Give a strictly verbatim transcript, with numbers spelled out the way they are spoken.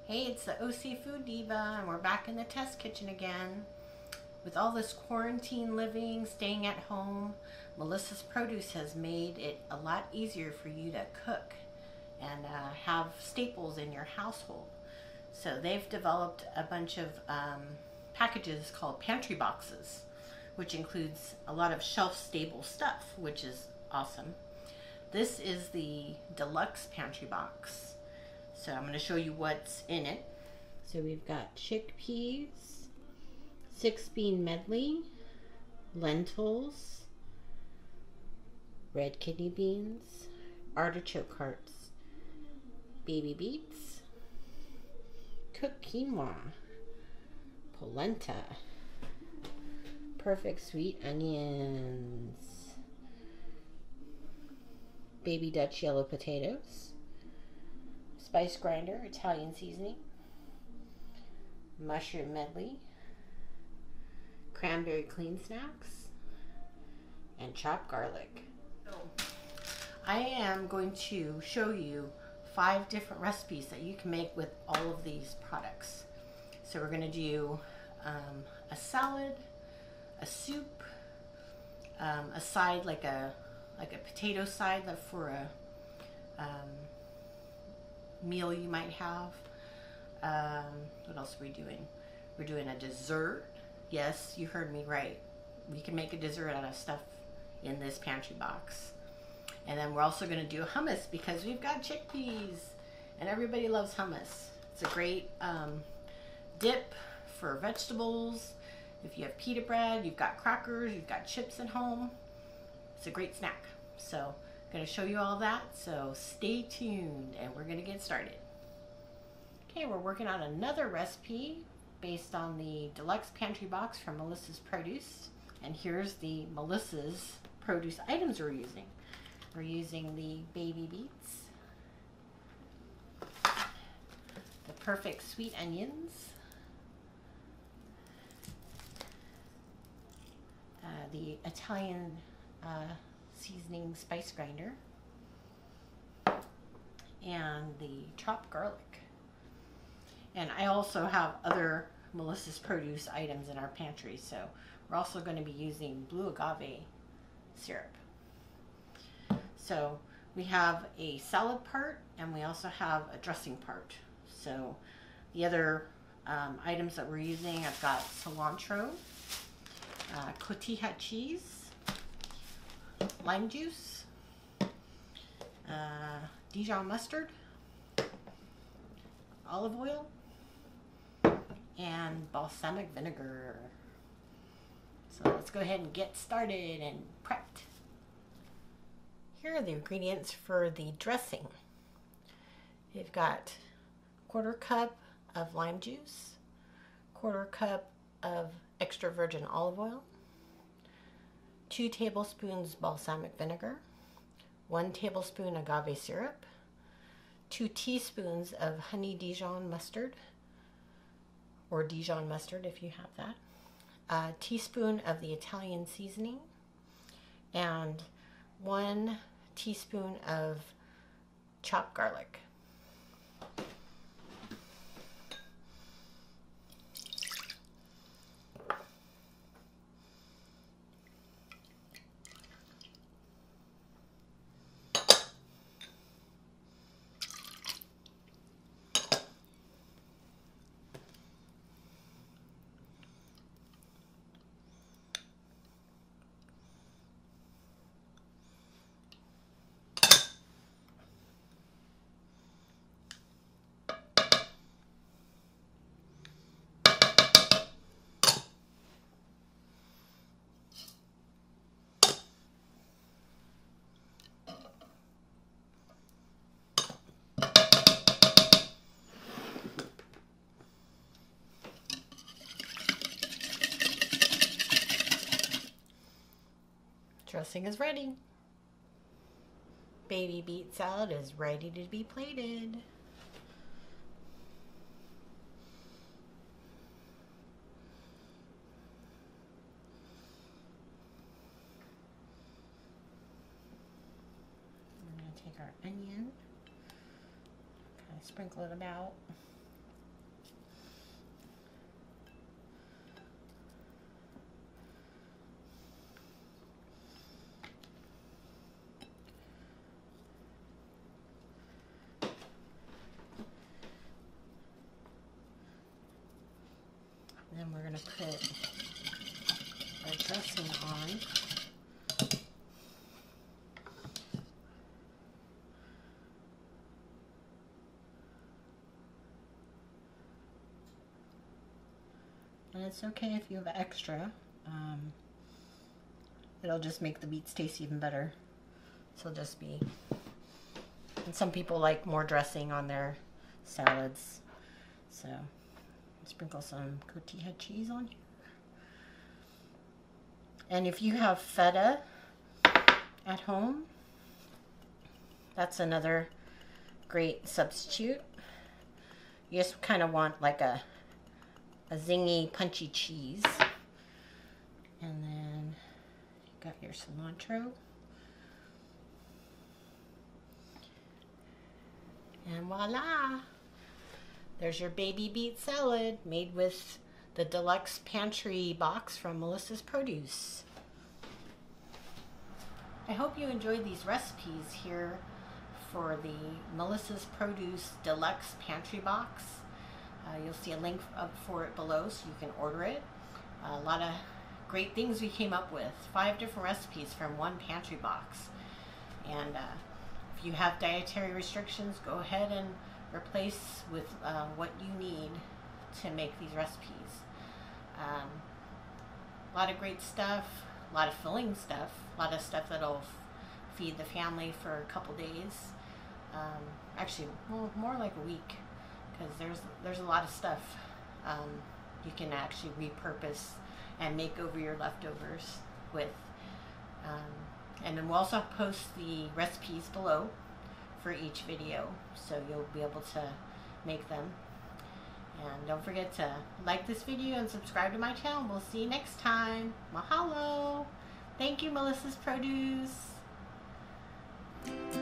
Hey, it's the O C Food Diva, and we're back in the test kitchen again. With all this quarantine living, staying at home, Melissa's Produce has made it a lot easier for you to cook and uh, have staples in your household. So they've developed a bunch of um, packages called pantry boxes, which includes a lot of shelf-stable stuff, which is awesome. This is the deluxe pantry box. So I'm going to show you what's in it. So we've got chickpeas, six bean medley, lentils, red kidney beans, artichoke hearts, baby beets, cooked quinoa, polenta, perfect sweet onions, baby Dutch yellow potatoes, spice grinder, Italian seasoning, mushroom medley, cranberry clean snacks, and chopped garlic. So I am going to show you five different recipes that you can make with all of these products. So we're going to do um, a salad, a soup, um, a side like a like a potato side for a um, meal you might have. Um, what else are we doing? We're doing a dessert. Yes, you heard me right. We can make a dessert out of stuff in this pantry box. And then we're also going to do hummus because we've got chickpeas and everybody loves hummus. It's a great um, dip for vegetables. If you have pita bread, you've got crackers, you've got chips at home. It's a great snack. So I'm going to show you all that, so stay tuned and we're going to get started. Okay, we're working on another recipe based on the deluxe pantry box from Melissa's Produce. And here's the Melissa's Produce items we're using. We're using the baby beets, the perfect sweet onions, uh, the Italian uh, seasoning spice grinder, and the chopped garlic. And I also have other Melissa's Produce items in our pantry, so we're also going to be using blue agave syrup. So we have a salad part and we also have a dressing part. So the other um, items that we're using, I've got cilantro, uh, cotija cheese, lime juice, uh, Dijon mustard, olive oil, and balsamic vinegar. So let's go ahead and get started and prepped. Here are the ingredients for the dressing. You've got quarter cup of lime juice, quarter cup of extra virgin olive oil, two tablespoons balsamic vinegar, one tablespoon agave syrup, two teaspoons of honey Dijon mustard, or Dijon mustard if you have that, a teaspoon of the Italian seasoning, and one teaspoon of chopped garlic. Dressing is ready. Baby beet salad is ready to be plated. We're going to take our onion, kind of sprinkle it about. then we're going to put our dressing on. And it's okay if you have extra. Um, it'll just make the beets taste even better. So just be... And some people like more dressing on their salads. So sprinkle some cotija cheese on here. And if you have feta at home, that's another great substitute. You just kind of want like a a zingy, punchy cheese. And then you got your cilantro. And voila! There's your baby beet salad made with the deluxe pantry box from Melissa's Produce. I hope you enjoyed these recipes here for the Melissa's Produce deluxe pantry box. Uh, you'll see a link up for it below so you can order it. Uh, a lot of great things we came up with. Five different recipes from one pantry box. And uh, if you have dietary restrictions, go ahead and replace with uh, what you need to make these recipes. Um, a lot of great stuff, a lot of filling stuff, a lot of stuff that'll feed the family for a couple days. Um, actually, well, more like a week, because there's there's a lot of stuff um, you can actually repurpose and make over your leftovers with. Um, and then we'll also post the recipes below for each video, so you'll be able to make them. And don't forget to like this video and subscribe to my channel. We'll see you next time. Mahalo! Thank you, Melissa's Produce.